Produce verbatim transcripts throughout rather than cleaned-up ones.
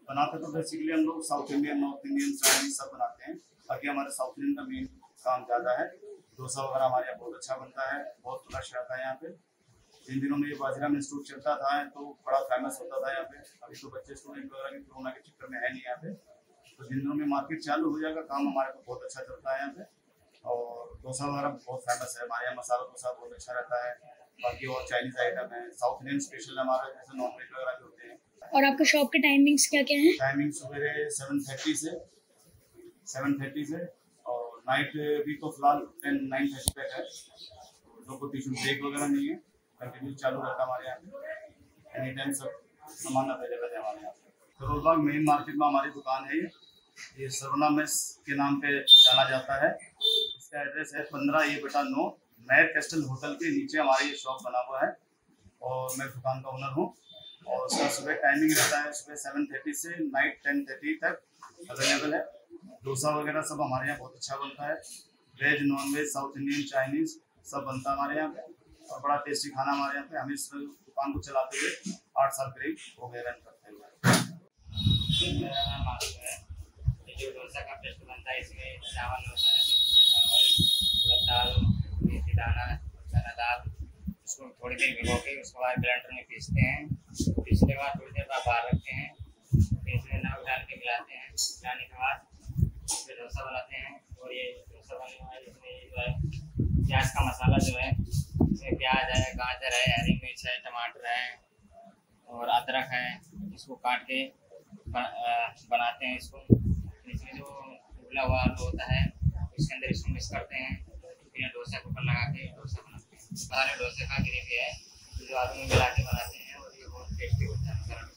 बनाते तो बेसिकली हम लोग South Indian, North Indian, Chinese सब बनाते हैं। बाकी हमारे साउथ इंडियन का मेन काम ज़्यादा है। डोसा वगैरह हमारे यहाँ बहुत अच्छा बनता है, बहुत फ्रेश रहता है यहाँ पे। जिन दिनों में ये बाजरा में स्टोर चलता था तो बड़ा फेमस होता था यहाँ पे। अभी तो बच्चे स्टूडेंट वगैरह के कोरोना के चक्कर में है नहीं यहाँ पे, तो जिन दिनों में मार्केट चालू हो जाएगा काम हमारे को बहुत अच्छा चलता है यहाँ पे। और डोसा वगैरह बहुत फेमस है हमारे यहाँ, मसाला डोसा बहुत अच्छा रहता है। बाकी और चाइनीज आइटम है, साउथ इंडियन स्पेशल हमारा जैसे नॉन वेज वगैरह जो होते हैं। और आपके शॉप के टाइमिंग्स क्या क्या हैं? टाइमिंग सुबह सेवन थर्टी से सेवन थर्टी से और नाइट भी तो फिलहाल टेन नाइन थर्टी तक है। जो कोई बीच में ब्रेक वगैरह नहीं है, कंटिन्यू चालू रहता है हमारे यहाँ पे। एनी टाइम सब सामान अवेलेबल है हमारे यहाँ पे। करोल बाग मेन मार्केट में हमारी दुकान है। ये ये सरवना मेस के नाम पे जाना जाता है। इसका एड्रेस है पंद्रह ए बटा नौ मैर कैस्टल होटल के नीचे हमारा ये शॉप बना हुआ है और मैं दुकान का ओनर हूँ। और उसका सुबह टाइमिंग रहता है सुबह सेवन थर्टी से नाइट टेन थर्टी तक अवेलेबल है। डोसा वगैरह सब हमारे यहाँ बहुत अच्छा बनता है। Veg, non veg, South Indian, Chinese सब बनता है हमारे यहाँ पे और बड़ा टेस्टी खाना हमारे यहाँ पे। हम इस दुकान को चलाते हुए आठ साल करीब हो गए रन करते हुए। मेरा नाम मासूम है। ये जो डोसा का पेस्ट बनता है इसमें चावल होता है, चावल, दाल, मेथी दाना, चना दाल, उसको थोड़ी देर भिगो के उसके बाद ब्लेंडर में पीसते हैं। पीसने के बाद थोड़ी देर बाद बाहर रखते हैं, फिर इसमें नमक डाल के मिलाते हैं। मिलाने के बाद फिर डोसा बनाते हैं। और ये डोसा बनने के बाद इसमें जो है प्याज का मसाला जो है, इसमें प्याज है, गाजर है, हरी मिर्च है, टमाटर है और अदरक है, इसको काट के बनाते हैं। इसको इसमें जो उबला हुआ आलू होता है इसके अंदर इसको मिक्स करते हैं, फिर डोसा के ऊपर लगा के डोसा बनाते हैं। मसाले डोसे का ग्रेवी है जो आलू में मिला के बनाते हैं और ये बहुत टेस्टी होता है मसाला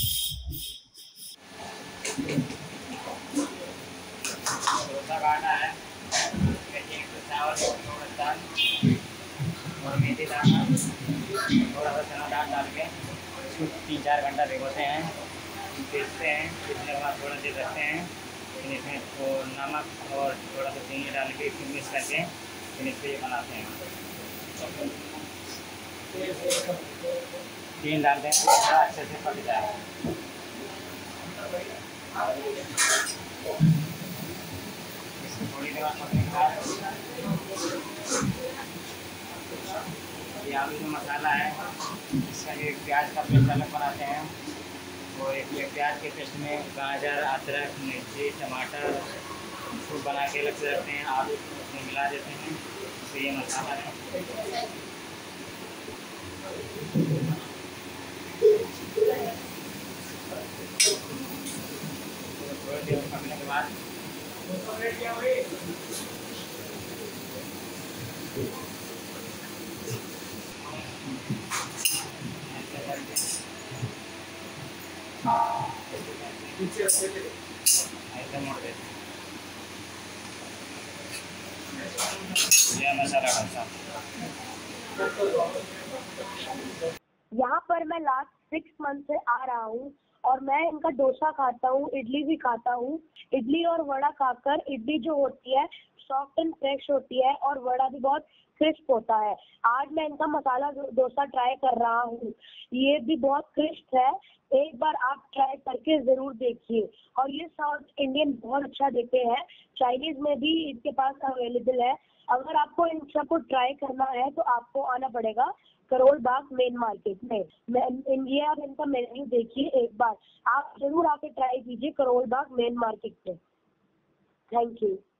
डोसा। डोसा का आटा है चावल, थोड़ा दाल और मेथी दाना, थोड़ा सा चना दाल डाल के इसको तीन चार घंटा भिगोते हैं, पीसते हैं। पीसने के बाद थोड़ा देर रखते हैं, फिर इसमें तो नमक और थोड़ा सा चीनी डाल के फिर मिक्स करके फिर इसको ये बनाते हैं। तीन डालते हैं थोड़ा अच्छे से पक जाए। इसको थोड़ी देर बाद पकने के बाद ये आलू जो मसाला है इसका ये प्याज का पेस्ट अलग बनाते हैं और एक प्याज के पेस्ट में गाजर, अदरक, मिर्ची, टमाटर इसको बना के अलग से रखते हैं। आलू उसमें मिला देते हैं, तो ये मसाला है। थोड़ी देर पकने के बाद ऐसे मोड़ देते हैं। ये मसाला डोसा। यहाँ पर मैं लास्ट सिक्स मंथ से आ रहा हूँ और मैं इनका डोसा खाता हूँ, इडली भी खाता हूँ। इडली और वड़ा खाकर इडली जो होती है सॉफ्ट एंड फ्रेश होती है और वड़ा भी बहुत क्रिस्प होता है। आज मैं इनका मसाला डोसा ट्राई कर रहा हूँ, ये भी बहुत क्रिस्प है। एक बार आप ट्राई करके जरूर देखिए। और ये साउथ इंडियन बहुत अच्छा देते हैं, चाइनीज में भी इनके पास अवेलेबल है। अगर आपको इन सबको ट्राई करना है तो आपको आना पड़ेगा करोल बाग मेन मार्केट में। ये आप इनका मेन्यू देखिए एक बार, आप जरूर आके ट्राई कीजिए करोल बाग मेन मार्केट में। Thank you.